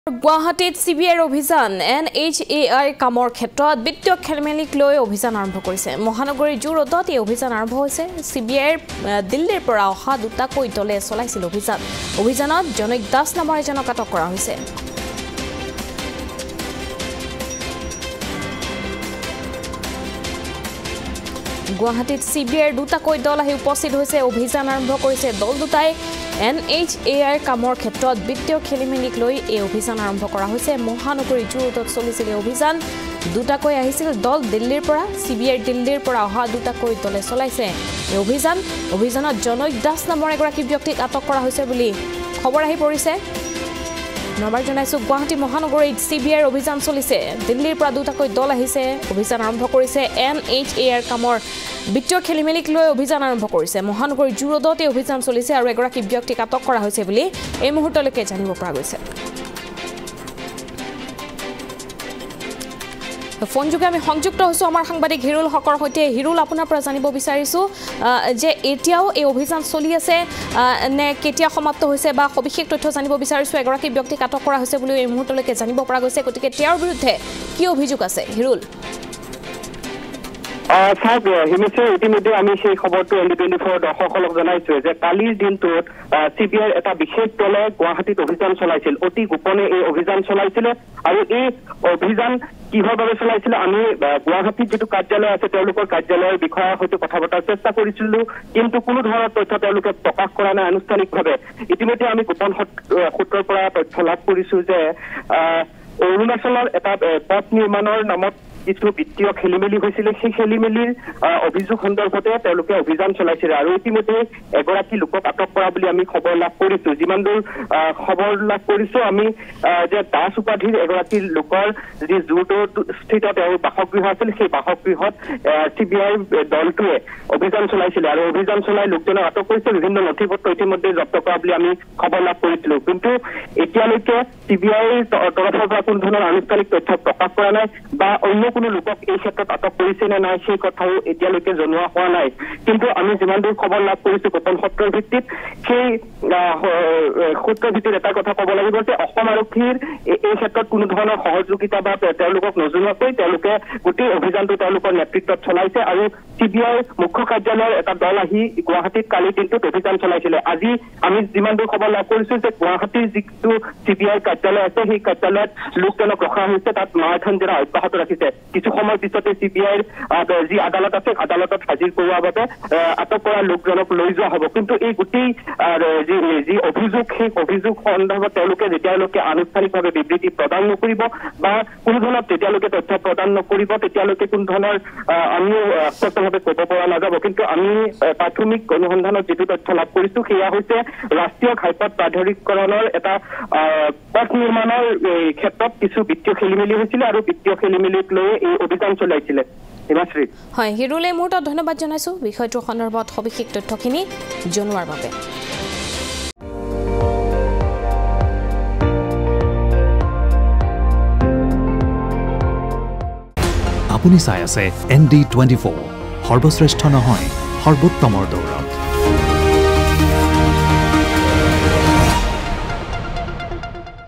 গুৱাহাটীত চিবিআইৰ অভিযান NHAI কামৰ ক্ষেত্ৰত বিত্তীয় খেলমেলিক লৈ অভিযান আৰম্ভ কৰিছে মহানগৰীৰ জু ৰোডত এই অভিযান আৰম্ভ হৈছে চিবিআইৰ দিল্লীৰ পৰা অহা দুটাকৈ দলে চলাইছিল অভিযানত জনক দাস নামৰ এজনক আটক কৰা হৈছে গুৱাহাটীত চিবিআইৰ দুটাকৈ দল আহি উপস্থিত হৈছে অভিযান আৰম্ভ কৰিছে দল দুটাই NHAI কামৰ ক্ষেত্ৰত বিত্তীয় খেলিমেলিক লৈ এই অভিযান আৰম্ভ কৰা হৈছে মহানগৰীৰ জু ৰোডত চলিছিল অভিযান দুটাকৈ আহিছিল দল দিল্লীৰ পৰা চিবিআইৰ দিল্লীৰ পৰা অহা দুটাকৈ দলে চলাইছে এই অভিযানত জনক দাস নামৰ এগৰাকী ব্যক্তিক আটক কৰা হৈছে বুলি খবৰ আহি পৰিছে নবাৰ জনাইছো গুৱাহাটী মহানগৰীত চিবিআইৰ অভিযান চলিছে দিল্লীৰ পৰা দুটাকৈ দল আহিছে অভিযান আৰম্ভ কৰিছে NHAI কামৰ বিত্তীয় খেলিমেলিক লৈ অভিযান আৰম্ভ কৰিছে মহানগৰীৰ জু ৰোডত এই অভিযান চলিছে আৰু এগৰাকী ব্যক্তিক আটক কৰা হৈছে বুলি এই মুহূৰ্তলৈকে জানিব পৰা গৈছে ফোন যোগে আমি সংযুক্ত হৈছো আমাৰ সাংবাদিক হিৰুল হকৰ সৈতে হিৰুল আপোনাৰ পৰা জানিব বিচাৰিছো যে এতিয়াও এই অভিযান চলি আছে নে কেতিয়া সমাপ্ত হৈছে বা সবিশেষ তথ্য জানিব বিচাৰিছো এগৰাকী ব্যক্তিক আটক কৰা হৈছে বুলি এই মুহূৰ্তলৈকে জানিব পৰা গৈছে গতিকে তেওঁৰ বিৰুদ্ধে কি অভিযোগ আছে হিৰুল হিমেশে ইতিমধ্যে আমি সেই খবৰটো ND24 দৰ্শকসকলক জনাইছো যে কালিৰ দিনটোত চিবিআইৰ এটা বিশেষ দলে গুৱাহাটীত অভিযান চলাইছিল অতি গোপনে এই অভিযান চলাইছিল আৰু এই অভিযান কিহৰ বাবে চলাইছিল আমি গুৱাহাটীত যেটো কাৰ্যালয় আছে তেওঁলোকৰ কাৰ্যালয়ৰ বিষয়ে হয়তো কথা পতাৰ চেষ্টা কৰিছিলো কিন্তু কোনো ধৰণৰ তথ্য তেওঁলোকে প্ৰকাশ কৰা নাই আনুষ্ঠানিকভাৱে ইতিমধ্যে আমি গোপন সূত্ৰৰ পৰা তথ্য লাভ কৰিছো যে অৰুণাচলৰ এটা পথ নিৰ্মাণৰ নামত কিছু বিত্তীয় খেলিমেলি হৈছিল সেই খেলিমেলিৰ অভিযোগ সন্দৰ্ভতে তেওঁলোকে অভিযান চলাইছিল আৰু ইতিমধ্যে এগৰাকী লোকক আটক কৰা বুলি আমি খবৰ লাভ কৰিছো যিমান দূৰ খবৰ লাভ কৰিছো আমি যে দাস উপাধিৰ এগৰাকী লোকৰ যি জুৰোড স্থিত তেওঁৰ বাসগৃহ আছিল সেই বাসগৃহত চিবিআইৰ দলটোৱে অভিযান চলাইছিল আৰু অভিযান চলাই লোকজনক আটক কৰিছে বিভিন্ন নথিপত্ৰ ইতিমধ্যে জব্দ কৰা বুলি আমি খবৰ লাভ কৰিছিলো কিন্তু এতিয়ালৈকে চিবিআইৰ তৰফৰ পৰা কোনো ধৰণৰ আনুষ্ঠানিক তথ্য প্ৰকাশ কৰা নাই বা অন্য কোনো লোকক এই ক্ষেত্ৰত আটক কৰিছে নে নাই সেই কথাও এতিয়ালৈকে জনোৱা হোৱা নাই কিন্তু আমি যিমান দূৰ খবৰ লাভ কৰিছো গোপন সূত্ৰৰ ভিত্তিত সেই সূত্ৰৰ ভিত্তিত এটা কথা ক'ব লাগিব যে অসম আৰক্ষীৰ এই ক্ষেত্ৰত কোনো ধৰণৰ সহযোগিতা বা তেওঁলোকক নজনোৱাকৈ তেওঁলোকে গোটেই অভিযানটো তেওঁলোকৰ নেতৃত্বত চলাইছে আৰু চিবিআইৰ মুখ্য কাৰ্যালয়ৰ এটা দল আহি গুৱাহাটীত কালিৰ দিনটোত অভিযান চলাইছিলে আজি আমি যিমান দূৰ খবৰ লাভ কৰিছো যে গুৱাহাটীৰ যিটো চিবিআইৰ কাৰ্যালয় আছে সেই কাৰ্যালয়ত লোকজনক ৰখা হৈছে তাত মাৰথান জেৰা অব্যাহত ৰাখিছে কিছু সময়ৰ পিছতে চিবিআইৰ যি আদালত আছে আদালতত হাজিৰ কৰোৱাৰ বাবে আটক কৰা লোকজনক লৈ যোৱা হ'ব কিন্তু এই গোটেই যি অভিযোগ সেই অভিযোগ সন্দৰ্ভত তেওঁলোকে যেতিয়ালৈকে আনুষ্ঠানিকভাৱে বিবৃতি প্ৰদান নকৰিব বা কোনো ধৰণৰ তেতিয়ালৈকে তথ্য প্ৰদান নকৰিব তেতিয়ালৈকে কোনো ধৰণৰ আমিও স্পষ্টভাৱে ক'ব পৰা নাযাব কিন্তু আমি প্ৰাথমিক অনুসন্ধানত যিটো তথ্য লাভ কৰিছো সেয়া হৈছে ৰাষ্ট্ৰীয় ঘাইপথ প্ৰাধিকৰণৰ এটা পথ নিৰ্মাণৰ ক্ষেত্ৰত কিছু বিত্তীয় খেলিমেলি হৈছিলে আৰু বিত্তীয় খেলিমেলিক লৈ এই অভিযান চলাইছিলে হিমাশ্ৰী হয় হিৰুলে মোৰটো ধন্যবাদ জনাইছো বিষয়টোৰ সন্দৰ্ভত সবিশেষ তথ্যখিনি জনোৱাৰ বাবে আপুনি চাই আছে ND24 সৰ্বশ্ৰেষ্ঠ নহয় সৰ্বোত্তমৰ দৌৰ